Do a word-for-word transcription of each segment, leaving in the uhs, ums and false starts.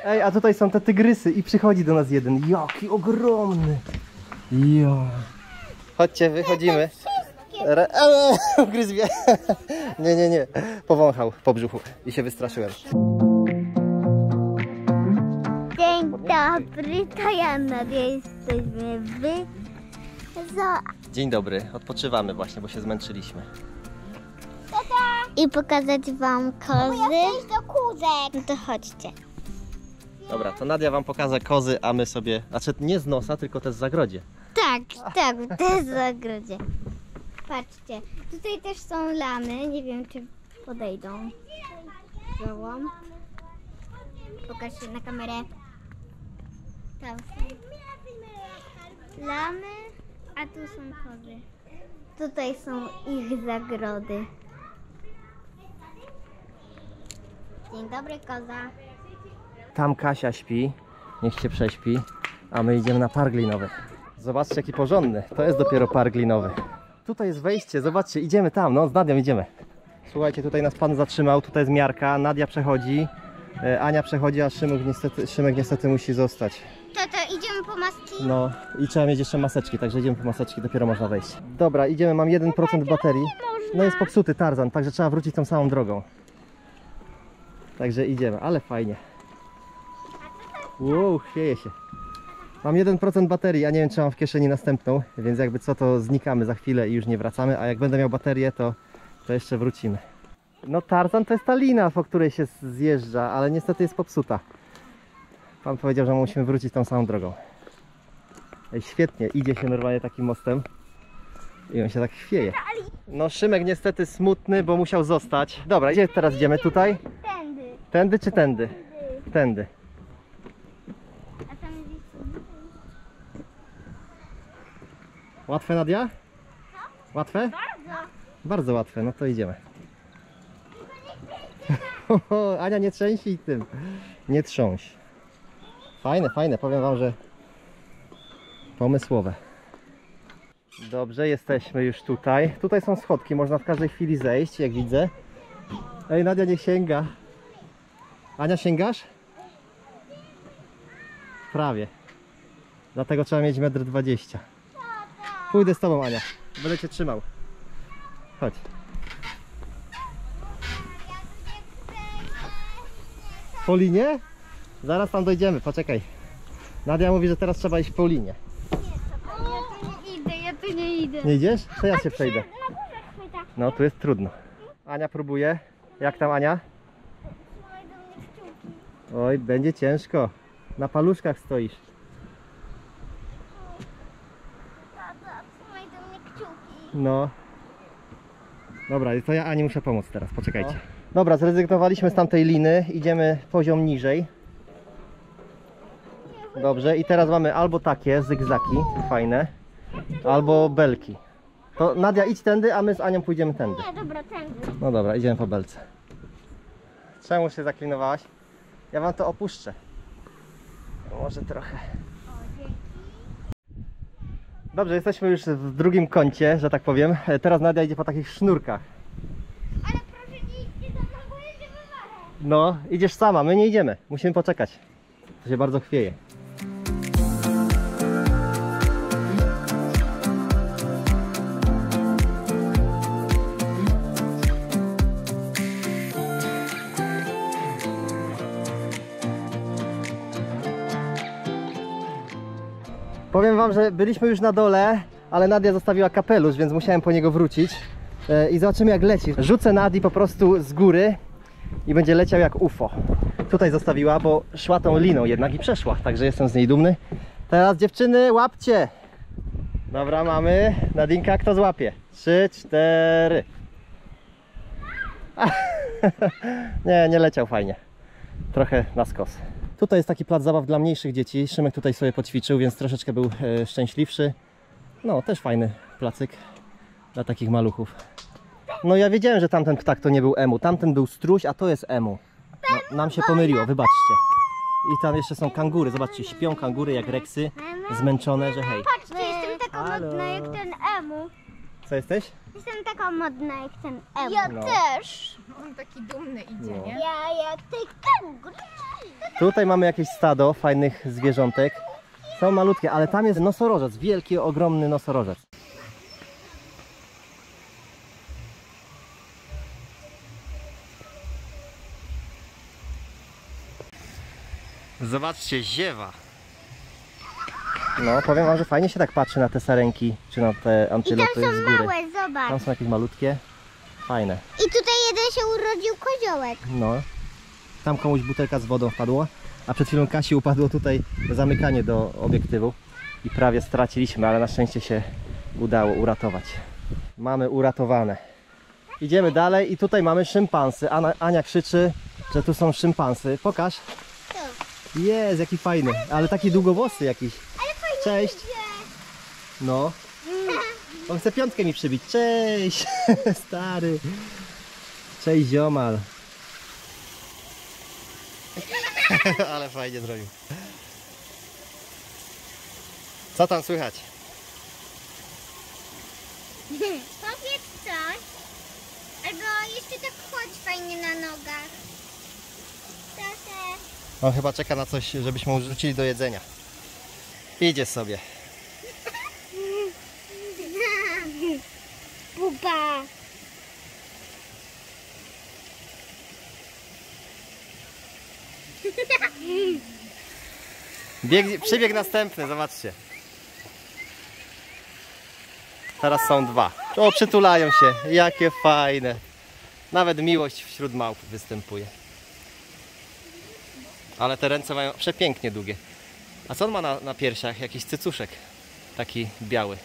Ej, a tutaj są te tygrysy i przychodzi do nas jeden. Jaki ogromny. Ja. Chodźcie, wychodzimy. Re... Eee, gryz mnie. Nie, nie, nie. Powąchał po brzuchu i się wystraszyłem. Dzień dobry, to ja Nadia, jesteśmy w zoo. Dzień dobry, odpoczywamy właśnie, bo się zmęczyliśmy. I pokazać wam kozy. Ja do kózek. No to chodźcie. Dobra, to Nadia wam pokaże kozy, a my sobie... Znaczy nie z nosa, tylko też z zagrodzie. Tak, tak, to jest w zagrodzie. Patrzcie, tutaj też są lamy, nie wiem czy podejdą. Gołąb. Pokaż się na kamerę. Tam są lamy, a tu są kozy. Tutaj są ich zagrody. Dzień dobry, koza. Tam Kasia śpi, niech się prześpi, a my idziemy na park glinowy. Zobaczcie jaki porządny, to jest dopiero park glinowy. Tutaj jest wejście, zobaczcie, idziemy tam, no z Nadią idziemy. Słuchajcie, tutaj nas pan zatrzymał, tutaj jest miarka, Nadia przechodzi, Ania przechodzi, a Szymek niestety, Szymek niestety musi zostać. Tato, idziemy po maski? No i trzeba mieć jeszcze maseczki, także idziemy po maseczki, dopiero można wejść. Dobra, idziemy, mam jeden procent baterii. No jest popsuty Tarzan, także trzeba wrócić tą samą drogą. Także idziemy, ale fajnie. Wow, chwieje się. Mam jeden procent baterii, a nie wiem czy mam w kieszeni następną, więc jakby co to znikamy za chwilę i już nie wracamy, a jak będę miał baterię to, to jeszcze wrócimy. No Tarzan to jest ta lina, po której się zjeżdża, ale niestety jest popsuta. Pan powiedział, że musimy wrócić tą samą drogą. Ej, świetnie, idzie się normalnie takim mostem i on się tak chwieje. No Szymek niestety smutny, bo musiał zostać. Dobra, gdzie teraz idziemy? Tutaj? Tędy. Tędy czy tędy? Tędy. A tam jest... Łatwe, Nadia? Łatwe? Bardzo. Bardzo łatwe, no to idziemy. Ania, nie trzęsij tym. Nie trząś. Fajne, fajne, powiem wam, że pomysłowe. Dobrze, jesteśmy już tutaj. Tutaj są schodki, można w każdej chwili zejść, jak widzę. Ej, Nadia nie sięga. Ania, sięgasz? Prawie. Dlatego trzeba mieć metr dwadzieścia. Pójdę z tobą, Ania. Będę cię trzymał. Chodź. Po linie? Zaraz tam dojdziemy, poczekaj. Nadia mówi, że teraz trzeba iść po linie. Ja tu nie idę, ja tu nie idę. Nie idziesz? To ja się przejdę. No, tu jest trudno. Ania próbuje. Jak tam, Ania? Oj, będzie ciężko. Na paluszkach stoisz. Trzymaj do mnie kciuki. No. Dobra, to ja Ani muszę pomóc teraz, poczekajcie. Dobra, zrezygnowaliśmy z tamtej liny, idziemy poziom niżej. Dobrze, i teraz mamy albo takie zygzaki, fajne, albo belki. To Nadia, idź tędy, a my z Anią pójdziemy tędy. Nie, dobra, tędy. No dobra, idziemy po belce. Czemu się zaklinowałaś? Ja wam to opuszczę. Może trochę. Dobrze, jesteśmy już w drugim kącie, że tak powiem. Teraz Nadia idzie po takich sznurkach. Ale proszę nie idźcie za mną, bo ja się wywalę. No, idziesz sama, my nie idziemy. Musimy poczekać. To się bardzo chwieje. Powiem wam, że byliśmy już na dole, ale Nadia zostawiła kapelusz, więc musiałem po niego wrócić. I zobaczymy jak leci. Rzucę Nadii po prostu z góry i będzie leciał jak U F O. Tutaj zostawiła, bo szła tą liną jednak i przeszła, także jestem z niej dumny. Teraz dziewczyny, łapcie! Dobra, mamy. Nadinka, kto złapie? Trzy, cztery. Nie, nie leciał fajnie. Trochę na skos. Tutaj jest taki plac zabaw dla mniejszych dzieci. Szymek tutaj sobie poćwiczył, więc troszeczkę był e, szczęśliwszy. No, też fajny placyk dla takich maluchów. No ja wiedziałem, że tamten ptak to nie był emu. Tamten był struś, a to jest emu. No, nam się pomyliło, wybaczcie. I tam jeszcze są kangury. Zobaczcie, śpią kangury jak reksy. Zmęczone, że hej. Patrzcie, jestem taka Halo. modna jak ten emu. Co jesteś? Jestem taka modna jak ten Ewo. Ja No. też. On taki dumny idzie, No. nie? Ja jak ty kanguru. Tutaj mamy jakieś stado fajnych zwierzątek. Są malutkie, ale tam jest nosorożec, wielki, ogromny nosorożec. Zobaczcie, ziewa. No, powiem wam, że fajnie się tak patrzy na te sarenki, czy na te I tam antylopy są z góry. małe, Tam zobacz. są jakieś malutkie, fajne. I tutaj jeden się urodził koziołek. No, tam komuś butelka z wodą wpadła, a przed chwilą Kasi upadło tutaj zamykanie do obiektywu i prawie straciliśmy, ale na szczęście się udało uratować. Mamy uratowane. Idziemy dalej i tutaj mamy szympansy. Ana, Ania krzyczy, że tu są szympansy. Pokaż. Jest, jaki fajny, ale taki długowłosy jakiś. Cześć. No. On chce piątkę mi przybić. Cześć, stary. Cześć, ziomal. Ale fajnie zrobił. Co tam słychać? Powiedz coś. Albo jeszcze tak chodź fajnie na nogach. Proszę. On chyba czeka na coś, żebyśmy mu rzucili do jedzenia. Idzie sobie. Pupa. Bieg, przybieg następny, zobaczcie. Teraz są dwa. O, przytulają się. Jakie fajne. Nawet miłość wśród małp występuje. Ale te ręce mają przepięknie długie. A co on ma na, na piersiach? Jakiś cycuszek. Taki biały.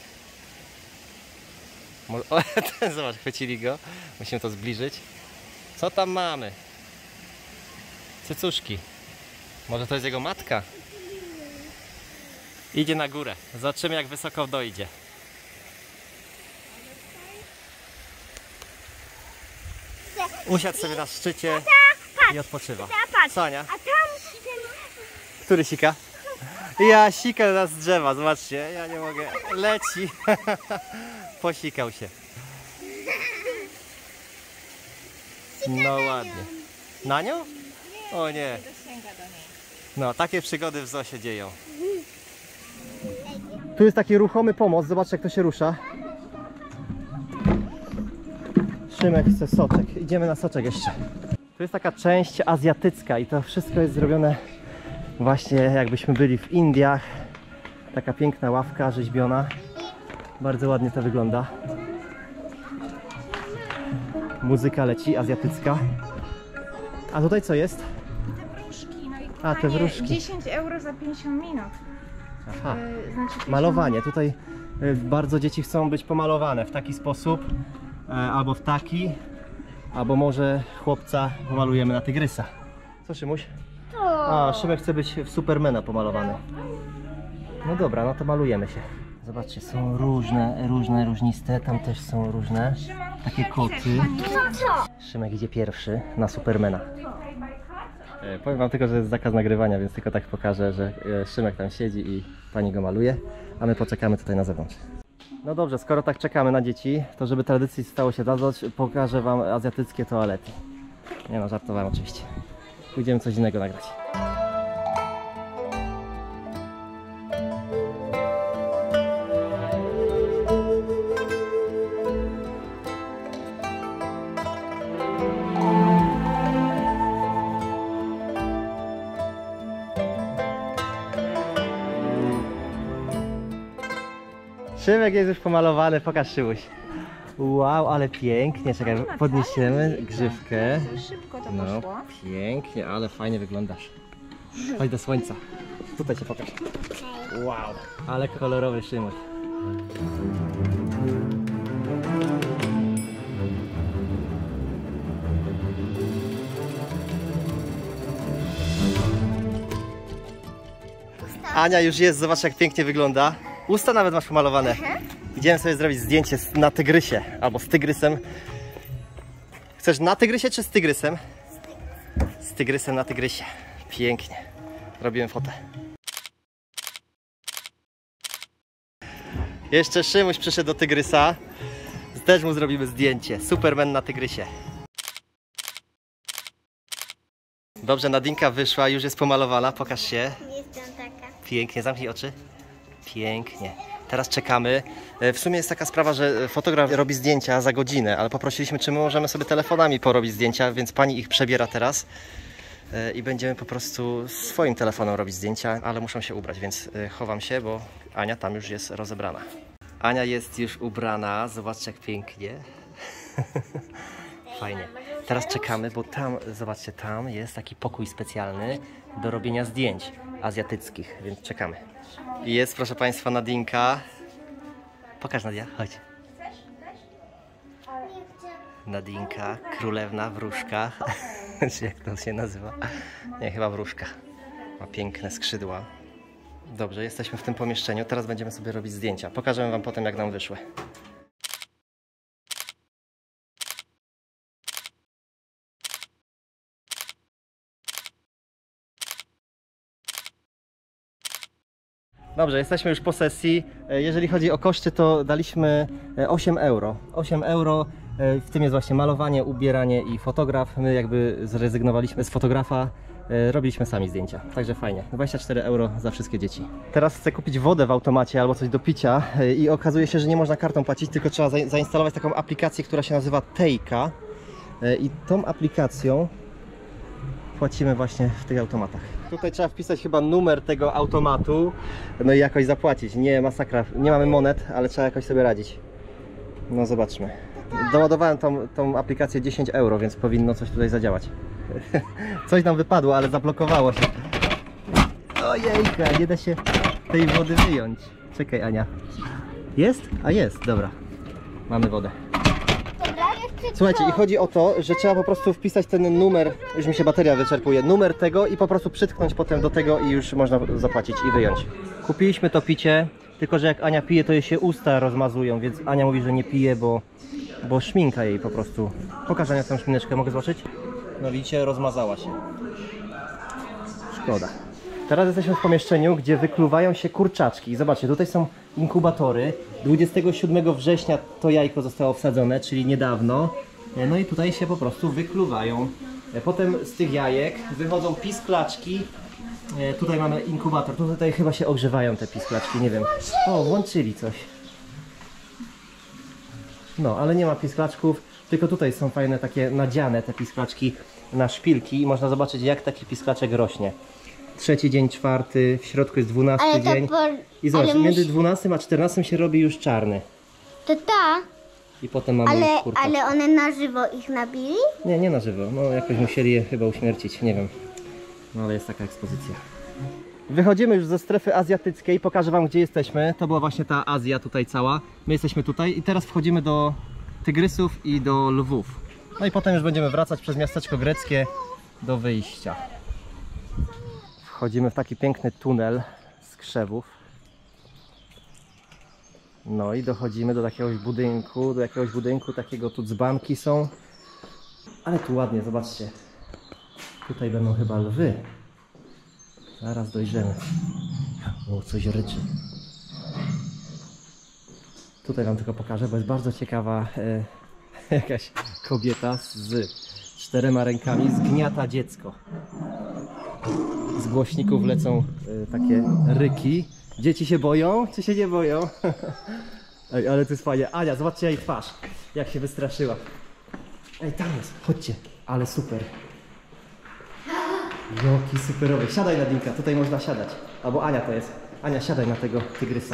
Mo- O, ten, zobacz, chwycili go. Musimy to zbliżyć. Co tam mamy? Cycuszki. Może to jest jego matka? Idzie na górę. Zobaczymy, jak wysoko dojdzie. Usiadł sobie na szczycie i odpoczywa. Patrz. Sania, A tam który sika? Ja sika nas z drzewa, zobaczcie. Ja nie mogę. Leci. Posikał się. No ładnie. Na nią? O nie. No, takie przygody w zoo się dzieją. Tu jest taki ruchomy pomost, zobaczcie, jak to się rusza. Szymek chce soczek. Idziemy na soczek jeszcze. Tu jest taka część azjatycka i to wszystko jest zrobione właśnie jakbyśmy byli w Indiach. Taka piękna ławka rzeźbiona. Bardzo ładnie to wygląda. Muzyka leci, azjatycka. A tutaj co jest? Wróżki, no i A, te kochanie, wróżki. dziesięć euro za pięćdziesiąt minut. Aha. Yy, znaczy pięćdziesiąt Malowanie. Tutaj y, bardzo dzieci chcą być pomalowane w taki sposób, e, albo w taki, albo może chłopca pomalujemy na tygrysa. Co, Szymuś? A, Szymek chce być w Supermana pomalowany. No dobra, no to malujemy się. Zobaczcie, są różne, różne, różniste, tam też są różne takie koty. Szymek idzie pierwszy na Supermana. E, powiem wam tylko, że jest zakaz nagrywania, więc tylko tak pokażę, że e, Szymek tam siedzi i pani go maluje, a my poczekamy tutaj na zewnątrz. No dobrze, skoro tak czekamy na dzieci, to żeby tradycji stało się zadać, pokażę wam azjatyckie toalety. Nie no, żartowałem oczywiście. Pójdziemy coś innego nagrać. Szymek jest już pomalowany, pokaż Szymuś. Wow, ale pięknie, czekaj, podniesiemy grzywkę. Szybko to No, poszło. pięknie, ale fajnie wyglądasz. Chodź do słońca. Tutaj się pokaż. Wow, ale kolorowy Szymuś. Ania już jest, zobacz jak pięknie wygląda. Usta nawet masz pomalowane. Idziemy sobie zrobić zdjęcie z- na tygrysie, albo z tygrysem. Chcesz na tygrysie czy z tygrysem? Z tygrysem na tygrysie. Pięknie. Robimy fotę. Jeszcze Szymuś przyszedł do tygrysa. Też mu zrobimy zdjęcie. Superman na tygrysie. Dobrze, Nadinka wyszła, już jest pomalowana. Pokaż się. Jestem taka. Pięknie, zamknij oczy. Pięknie. Teraz czekamy. W sumie jest taka sprawa, że fotograf robi zdjęcia za godzinę, ale poprosiliśmy, czy my możemy sobie telefonami porobić zdjęcia, więc pani ich przebiera teraz i będziemy po prostu swoim telefonem robić zdjęcia, ale muszą się ubrać, więc chowam się, bo Ania tam już jest rozebrana. Ania jest już ubrana, zobaczcie jak pięknie. Fajnie. Teraz czekamy, bo tam, zobaczcie, tam jest taki pokój specjalny do robienia zdjęć azjatyckich, więc czekamy. I jest, proszę Państwa, Nadinka. Pokaż, Nadia, chodź. Nadinka, królewna wróżka. Czy jak to się nazywa? Nie, chyba wróżka. Ma piękne skrzydła. Dobrze, jesteśmy w tym pomieszczeniu. Teraz będziemy sobie robić zdjęcia. Pokażemy Wam potem, jak nam wyszły. Dobrze, jesteśmy już po sesji. Jeżeli chodzi o koszty, to daliśmy osiem euro. osiem euro, w tym jest właśnie malowanie, ubieranie i fotograf. My jakby zrezygnowaliśmy z fotografa, robiliśmy sami zdjęcia. Także fajnie. dwadzieścia cztery euro za wszystkie dzieci. Teraz chcę kupić wodę w automacie albo coś do picia i okazuje się, że nie można kartą płacić, tylko trzeba zainstalować taką aplikację, która się nazywa Tejka. I tą aplikacją płacimy właśnie w tych automatach. Tutaj trzeba wpisać chyba numer tego automatu, no i jakoś zapłacić. Nie, masakra, nie mamy monet, ale trzeba jakoś sobie radzić. No zobaczmy. Doładowałem tą, tą aplikację dziesięć euro, więc powinno coś tutaj zadziałać. Coś nam wypadło, ale zablokowało się. Ojejka, nie da się tej wody wyjąć. Czekaj, Ania. Jest? A jest, dobra. Mamy wodę. Słuchajcie, i chodzi o to, że trzeba po prostu wpisać ten numer, już mi się bateria wyczerpuje, numer tego i po prostu przytknąć potem do tego i już można zapłacić i wyjąć. Kupiliśmy to picie, tylko że jak Ania pije, to jej się usta rozmazują, więc Ania mówi, że nie pije, bo, bo szminka jej po prostu. Pokaż, Ania, tę szmineczkę, mogę zobaczyć? No widzicie, rozmazała się. Szkoda. Teraz jesteśmy w pomieszczeniu, gdzie wykluwają się kurczaczki. Zobaczcie, tutaj są inkubatory. dwudziestego siódmego września to jajko zostało wsadzone, czyli niedawno. No i tutaj się po prostu wykluwają. Potem z tych jajek wychodzą pisklaczki. Tutaj mamy inkubator. Tutaj chyba się ogrzewają te pisklaczki, nie wiem. O, włączyli coś. No, ale nie ma pisklaczków, tylko tutaj są fajne takie nadziane te pisklaczki na szpilki i można zobaczyć, jak taki pisklaczek rośnie. Trzeci dzień, czwarty, w środku jest dwunasty dzień. Por... I zobacz, ale między musi... dwunastym a czternastym się robi już czarny. To ta, I potem mamy ale, już kurczak. ale one na żywo ich nabili? Nie, nie na żywo. No jakoś musieli je chyba uśmiercić, nie wiem. No ale jest taka ekspozycja. Wychodzimy już ze strefy azjatyckiej, pokażę Wam, gdzie jesteśmy. To była właśnie ta Azja tutaj cała. My jesteśmy tutaj i teraz wchodzimy do tygrysów i do lwów. No i potem już będziemy wracać przez miasteczko greckie do wyjścia. Wchodzimy w taki piękny tunel z krzewów. No i dochodzimy do jakiegoś budynku, do jakiegoś budynku, takiego tu dzbanki są. Ale tu ładnie, zobaczcie. Tutaj będą chyba lwy. Zaraz dojrzymy. O, coś ryczy. Tutaj Wam tylko pokażę, bo jest bardzo ciekawa e, jakaś kobieta z czterema rękami zgniata dziecko. Z głośników lecą y, takie ryki. Dzieci się boją, czy się nie boją? Ej, ale to jest fajnie. Ania, zobaczcie jej twarz, jak się wystraszyła. Ej, tam jest, chodźcie. Ale super. Jaki superowy. Siadaj, Nadinka, tutaj można siadać. Albo Ania to jest. Ania, siadaj na tego tygrysa.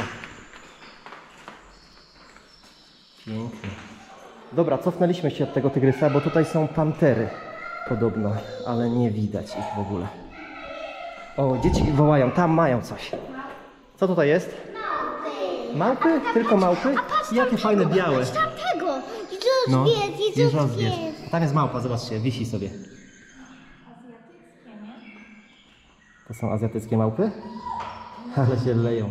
Pięknie. Dobra, cofnęliśmy się od tego tygrysa, bo tutaj są pantery. Podobno, ale nie widać ich w ogóle. O, dzieci wołają, tam mają coś. Co tutaj jest? Małpy. Małpy? Tylko małpy? Jakie fajne białe. Patrz tamtego! No, Jezus, jest Jezus, rozwierz. Tam jest małpa, zobaczcie, wisi sobie. To są azjatyckie małpy? Ale się leją.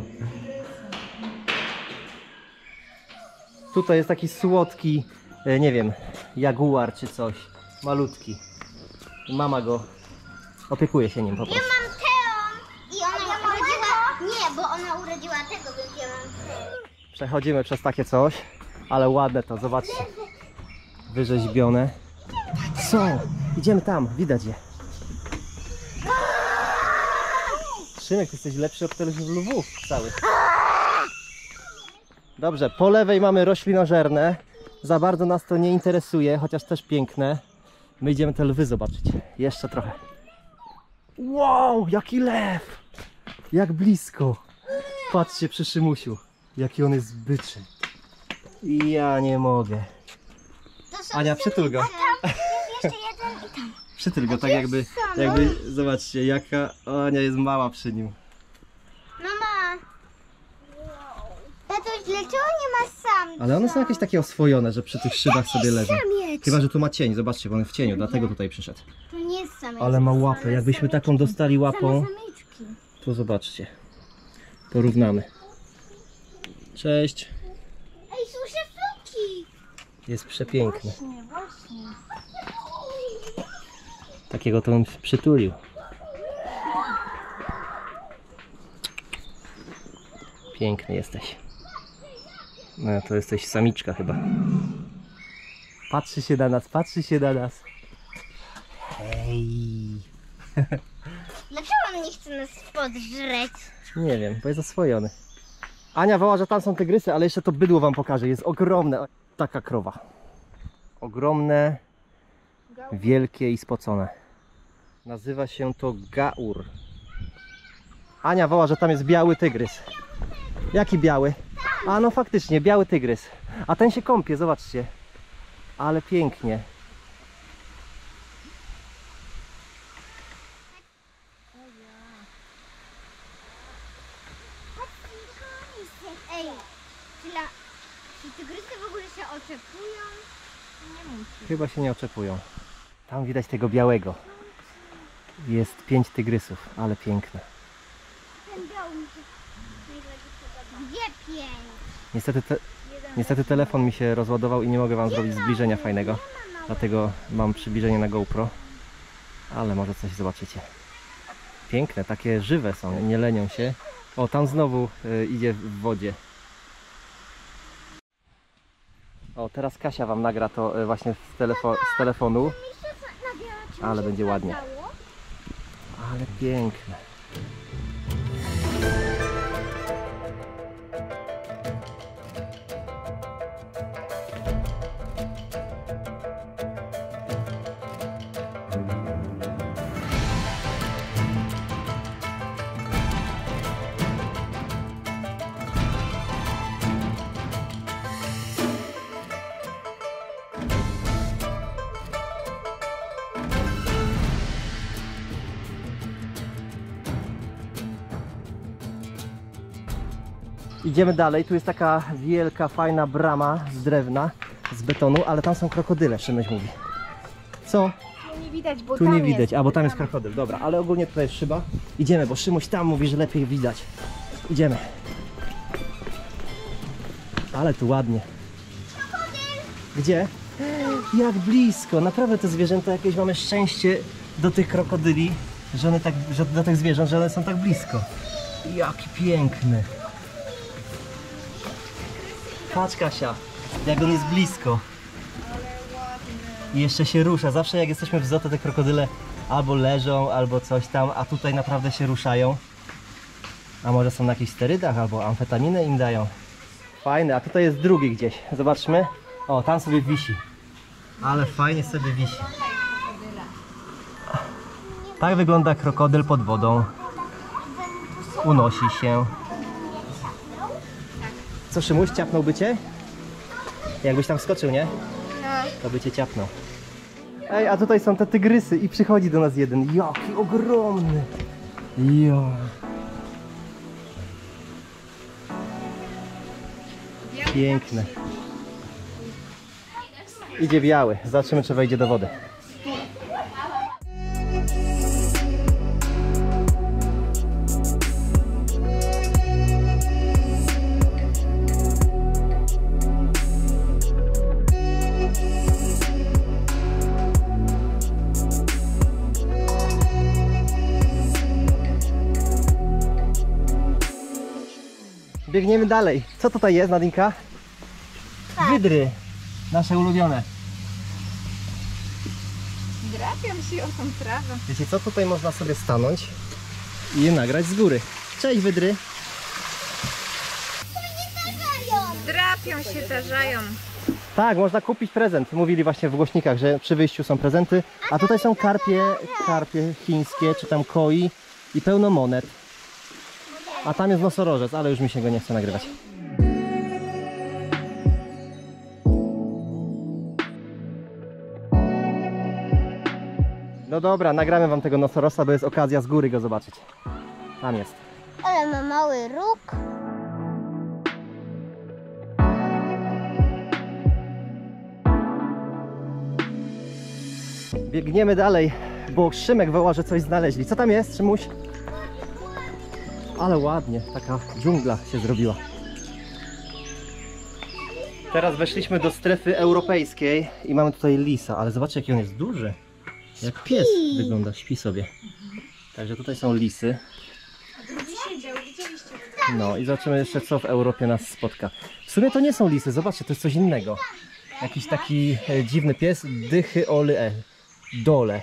Tutaj jest taki słodki, nie wiem, jaguar czy coś. Malutki. Mama go opiekuje się nim po prostu. Ja mam Teon i ona ja urodziła... Nie, bo ona urodziła tego, więc ja mam Teon. Przechodzimy przez takie coś. Ale ładne to, zobaczcie. Wyrzeźbione. Są! Idziemy tam, widać je. Szymek, ty jesteś lepszy od tych lwów całych. Dobrze, po lewej mamy roślinożerne. Za bardzo nas to nie interesuje, chociaż też piękne. My idziemy te lwy zobaczyć. Jeszcze trochę. Wow, jaki lew! Jak blisko. Patrzcie przy Szymusiu, jaki on jest byczy. Ja nie mogę. Ania, przytul go. Jeszcze jeden i tam. Przytul go, tak jakby, jakby, zobaczcie, jaka Ania jest mała przy nim. Mama! Tato, dlaczego nie ma samca? Ale one są jakieś takie oswojone, że przy tych szybach sobie leżą. Samiec! Chyba, że tu ma cień, zobaczcie, bo on w cieniu, dlatego tutaj przyszedł. To nie jest samiec. Ale ma łapę, jakbyśmy taką dostali łapą, Same samiczki. to zobaczcie. Porównamy. Cześć. Ej, słyszę fluki! Jest przepiękny. Właśnie, właśnie. Takiego to on przytulił. Piękny jesteś. No to jesteś samiczka chyba. Patrzy się na nas, patrzy się na nas. Hej. Dlaczego on nie chce nas podżreć? Nie wiem, bo jest oswojony. Ania woła, że tam są tygrysy, ale jeszcze to bydło wam pokażę. Jest ogromne. Taka krowa. Ogromne, wielkie i spocone. Nazywa się to gaur. Ania woła, że tam jest biały tygrys. Jaki biały? A no faktycznie, biały tygrys. A ten się kąpie, zobaczcie. Ale pięknie. Ej, czy, la... czy tygrysy w ogóle się oczepują? Nie musi. Chyba się nie oczepują. Tam widać tego białego. Jest pięć tygrysów, ale piękne. Ten biały mi się najbardziej podoba. Gdzie pięć? Niestety, te, niestety telefon mi się rozładował i nie mogę wam zrobić zbliżenia fajnego. Dlatego mam przybliżenie na GoPro. Ale może coś zobaczycie. Piękne, takie żywe są, nie lenią się. O, tam znowu y, idzie w wodzie. O, teraz Kasia wam nagra to y, właśnie z, telefo z telefonu. Ale będzie ładnie. Ale piękne. Idziemy dalej, tu jest taka wielka, fajna brama z drewna, z betonu, ale tam są krokodyle, Szymyś mówi. Co? Tu nie widać, bo Tu tam nie jest. widać, a bo tam jest krokodyl, dobra, ale ogólnie tutaj jest szyba. Idziemy, bo Szymuś tam mówi, że lepiej widać. Idziemy. Ale tu ładnie. Gdzie? Jak blisko, naprawdę te zwierzęta jakieś mamy szczęście do tych krokodyli, że one tak, że do tych zwierząt, że one są tak blisko. Jaki piękny. Patrz Kasia, jak on jest blisko. I jeszcze się rusza. Zawsze jak jesteśmy w zoo, to te krokodyle albo leżą, albo coś tam, a tutaj naprawdę się ruszają. A może są na jakichś sterydach, albo amfetaminę im dają. Fajne, a tutaj jest drugi gdzieś. Zobaczmy. O, tam sobie wisi. Ale fajnie sobie wisi. Tak wygląda krokodyl pod wodą. Unosi się. Co, Szymuś, ciapnąłby cię? Jakbyś tam skoczył, nie? To by cię ciapnął. Ej, a tutaj są te tygrysy i przychodzi do nas jeden. Jaki ogromny. Jo. Piękne. Idzie biały. Zobaczymy, czy wejdzie do wody. Biegniemy dalej. Co tutaj jest, Nadinka? Wydry, nasze ulubione. Drapiam się o tą trawę. Wiecie co, tutaj można sobie stanąć i je nagrać z góry. Cześć wydry. Drapią się, tarzają. Tak, można kupić prezent. Mówili właśnie w głośnikach, że przy wyjściu są prezenty. A tutaj są karpie, karpie chińskie, czy tam koi i pełno monet. A tam jest nosorożec, ale już mi się go nie chce nagrywać. No dobra, nagramy wam tego nosorożca, bo jest okazja z góry go zobaczyć. Tam jest. Ale ma mały róg. Biegniemy dalej, bo Szymek woła, że coś znaleźli. Co tam jest, Szymuś? Ale ładnie, taka dżungla się zrobiła. Teraz weszliśmy do strefy europejskiej i mamy tutaj lisa, ale zobaczcie jaki on jest duży. Jak pies wygląda, śpi sobie. Także tutaj są lisy. No i zobaczymy jeszcze co w Europie nas spotka. W sumie to nie są lisy, zobaczcie, to jest coś innego. Jakiś taki e, dziwny pies, dychy ole, e, dole.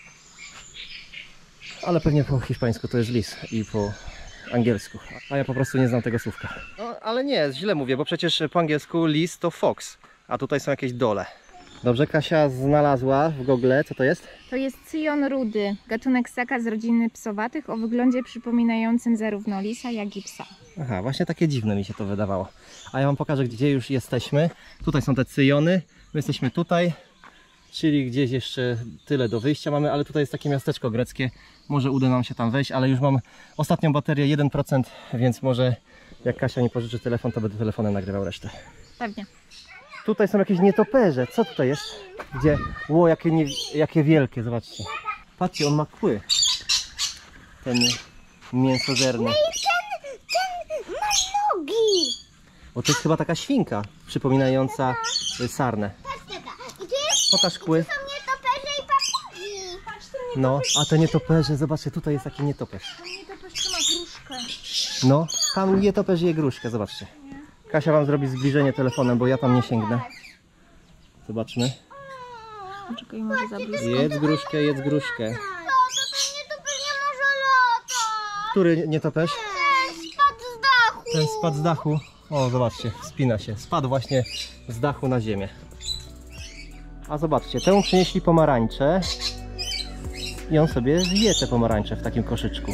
Ale pewnie po hiszpańsku to jest lis i po angielsku. A ja po prostu nie znam tego słówka. No ale nie, źle mówię, bo przecież po angielsku lis to fox, a tutaj są jakieś dole. Dobrze, Kasia znalazła w Google, co to jest? To jest cyjon rudy, gatunek ssaka z rodziny psowatych o wyglądzie przypominającym zarówno lisa, jak i psa. Aha, właśnie takie dziwne mi się to wydawało. A ja wam pokażę, gdzie już jesteśmy. Tutaj są te cyjony, my jesteśmy tutaj, czyli gdzieś jeszcze tyle do wyjścia mamy, ale tutaj jest takie miasteczko greckie. Może uda nam się tam wejść, ale już mam ostatnią baterię jeden procent, więc może jak Kasia mi pożyczy telefon, to będę telefonem nagrywał resztę. Pewnie. Tutaj są jakieś nietoperze. Co tutaj jest? Gdzie? Ło, jakie, nie, jakie wielkie, zobaczcie. Patrzcie, on ma kły. Ten mięsożerny. No i ten, ten ma nogi. Bo to jest chyba taka świnka, przypominająca y, sarnę. Patrz tata. I tu jest, Pokaż kły. są nietoperze i papugi. Patrz tu nie. No, a te nietoperze, zobaczcie, tutaj jest taki nietoperz. Nietoperz ma gruszkę. No, tam nietoperz je gruszkę, zobaczcie. Kasia wam zrobi zbliżenie telefonem, bo ja tam nie sięgnę. Zobaczmy. Czekaj, może za blisko. Jedz gruszkę, jedz gruszkę. No, to ten nietoperz nie może latać. Który nietoperz? Ten spadł z dachu. Ten spadł z dachu. O, zobaczcie, wspina się. Spadł właśnie z dachu na ziemię. A zobaczcie, temu przynieśli pomarańcze. I on sobie zje te pomarańcze w takim koszyczku.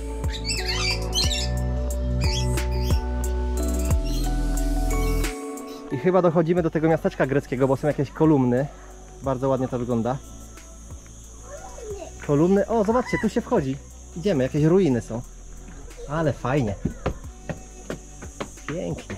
I chyba dochodzimy do tego miasteczka greckiego, bo są jakieś kolumny. Bardzo ładnie to wygląda. Kolumny. O, zobaczcie, tu się wchodzi. Idziemy, jakieś ruiny są. Ale fajnie. Pięknie.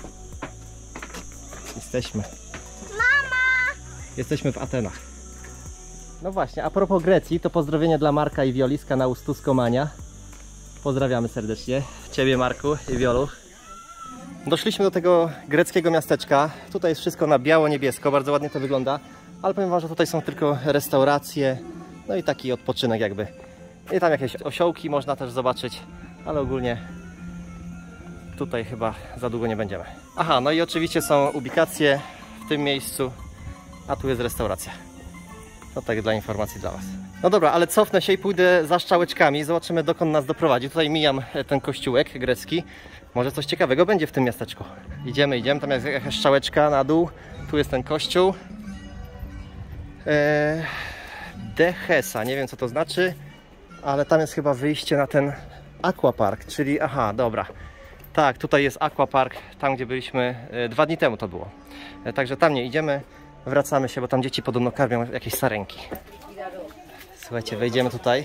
Jesteśmy. Mama. Jesteśmy w Atenach. No właśnie, a propos Grecji, to pozdrowienie dla Marka i Wioli z kanału Stuskomania. Pozdrawiamy serdecznie Ciebie, Marku i Wiolu. Doszliśmy do tego greckiego miasteczka. Tutaj jest wszystko na biało-niebiesko, bardzo ładnie to wygląda. Ale powiem wam, że tutaj są tylko restauracje, no i taki odpoczynek jakby. I tam jakieś osiołki można też zobaczyć, ale ogólnie tutaj chyba za długo nie będziemy. Aha, no i oczywiście są ubikacje w tym miejscu, a tu jest restauracja. No tak dla informacji dla was. No dobra, ale cofnę się i pójdę za szczałeczkami, zobaczymy dokąd nas doprowadzi. Tutaj mijam ten kościółek grecki. Może coś ciekawego będzie w tym miasteczku. Idziemy, idziemy, tam jest jakaś szczałeczka na dół. Tu jest ten kościół. Eee, Dehesa, nie wiem co to znaczy, ale tam jest chyba wyjście na ten aquapark, czyli aha, dobra. Tak, tutaj jest aquapark, tam gdzie byliśmy e, dwa dni temu to było. E, także tam nie idziemy, wracamy się, bo tam dzieci podobno karmią jakieś sarenki. Słuchajcie, wejdziemy tutaj.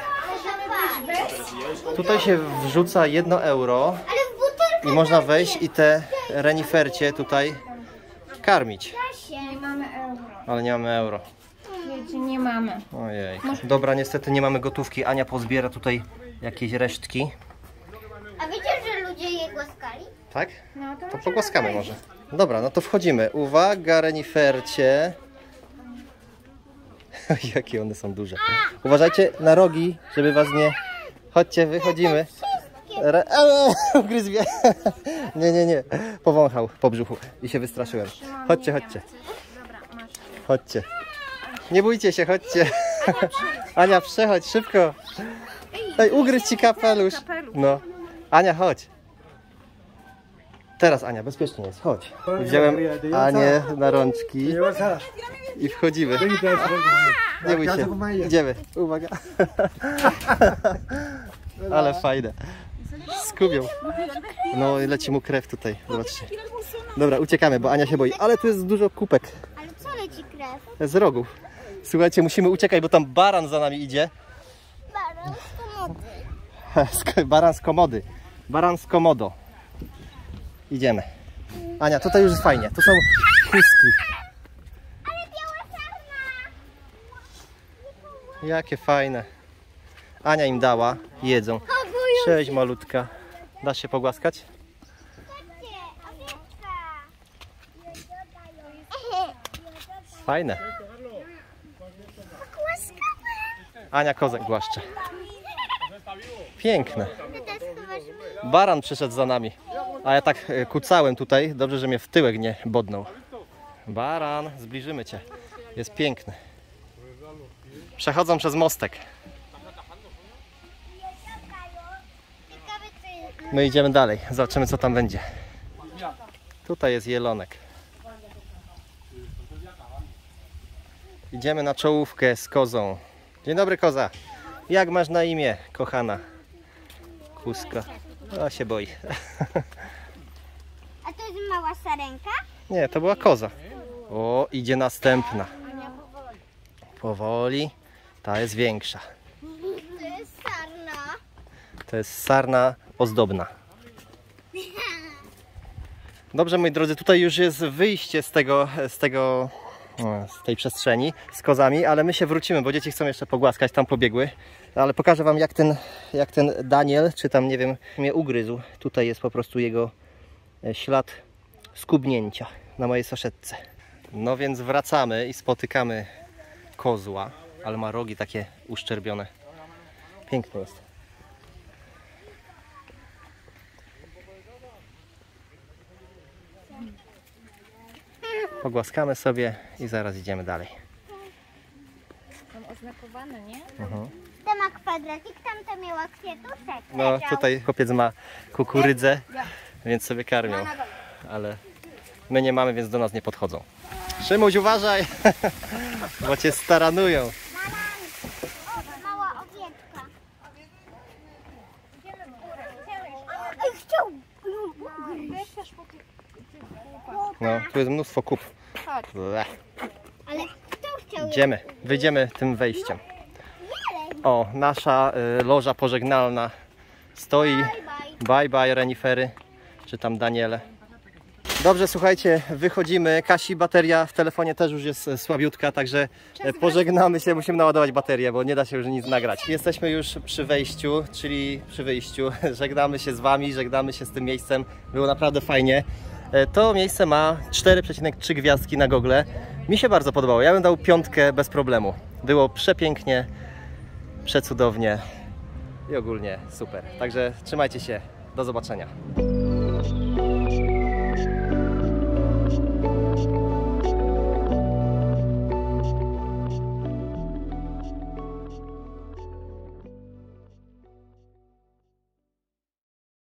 Tutaj się wrzuca jedno euro Ale w butelce i można wejść i te renifercie tutaj karmić. Nie mamy euro. Ale nie mamy euro. Wiecie, nie mamy. Ojej. Dobra, niestety nie mamy gotówki. Ania pozbiera tutaj jakieś resztki. A wiecie, że ludzie je głaskali? Tak? No to, To możemy pogłaskamy wejść. może. Dobra, no to wchodzimy. Uwaga, renifercie. Jakie one są duże. Uważajcie na rogi, żeby was nie... Chodźcie, wychodzimy. Re... Eee, ugryzł mnie. Nie, nie, nie. Powąchał po brzuchu i się wystraszyłem. Chodźcie, chodźcie. Chodźcie. Nie bójcie się, chodźcie. Ania, przechodź, szybko. Ej, ugryź ci kapelusz. No. Ania, chodź. Teraz Ania, bezpiecznie jest, chodź. Wziąłem Anię na rączki i wchodzimy. Nie bój się, idziemy. Uwaga. Ale fajne. Skubią. No i leci mu krew tutaj, zobaczcie. Dobra, uciekamy, bo Ania się boi. Ale tu jest dużo kupek Ale co leci krew? z rogów. Słuchajcie, musimy uciekać, bo tam baran za nami idzie. Baran z komody. Baran z komody. Baran z komodo. Idziemy. Ania, tutaj już jest fajnie. Tu są chustki. Ale biała sarna! Jakie fajne. Ania im dała, jedzą. Cześć malutka. Dasz się pogłaskać? Chodźcie, owieczka. Fajne. Ania kozę głaszcze. Piękne. Baran przyszedł za nami. A ja tak e, kucałem tutaj. Dobrze, że mnie w tyłek nie bodnął. Baran, zbliżymy cię. Jest piękny. Przechodzą przez mostek. My idziemy dalej. Zobaczymy, co tam będzie. Tutaj jest jelonek. Idziemy na czołówkę z kozą. Dzień dobry, koza. Jak masz na imię, kochana? Kuska. A się boi. A to jest mała sarenka? Nie, to była koza. O, idzie następna. Powoli. Ta jest większa. To jest sarna. To jest sarna ozdobna. Dobrze, moi drodzy, tutaj już jest wyjście z tego, z tego, z tej przestrzeni z kozami, ale my się wrócimy, bo dzieci chcą jeszcze pogłaskać, tam pobiegły. Ale pokażę wam, jak ten, jak ten Daniel, czy tam, nie wiem, mnie ugryzł. Tutaj jest po prostu jego ślad skubnięcia na mojej saszetce. No więc wracamy i spotykamy kozła, ale ma rogi takie uszczerbione. Piękny jest. Pogłaskamy sobie i zaraz idziemy dalej. Mam oznakowane, nie? Mhm. Ta ma kwadracik, tamta miała kwiatuszek. No tutaj chłopiec ma kukurydzę, więc sobie karmią, ale my nie mamy, więc do nas nie podchodzą. Szymuś, uważaj, bo cię staranują. Mała owieczka. Ej, chciał. No, tu jest mnóstwo kup. Bleh. Ale kto chciał? Idziemy, wyjdziemy tym wejściem. O, nasza y, loża pożegnalna stoi. Bye bye renifery, czy tam Daniele. Dobrze, słuchajcie, wychodzimy. Kasi bateria w telefonie też już jest słabiutka, także pożegnamy się, musimy naładować baterię, bo nie da się już nic nagrać. Jesteśmy już przy wejściu, czyli przy wyjściu. Żegnamy się z wami, żegnamy się z tym miejscem. Było naprawdę fajnie. To miejsce ma cztery przecinek trzy gwiazdki na Google. Mi się bardzo podobało. Ja bym dał piątkę bez problemu. Było przepięknie, przecudownie i ogólnie super. Także trzymajcie się. Do zobaczenia.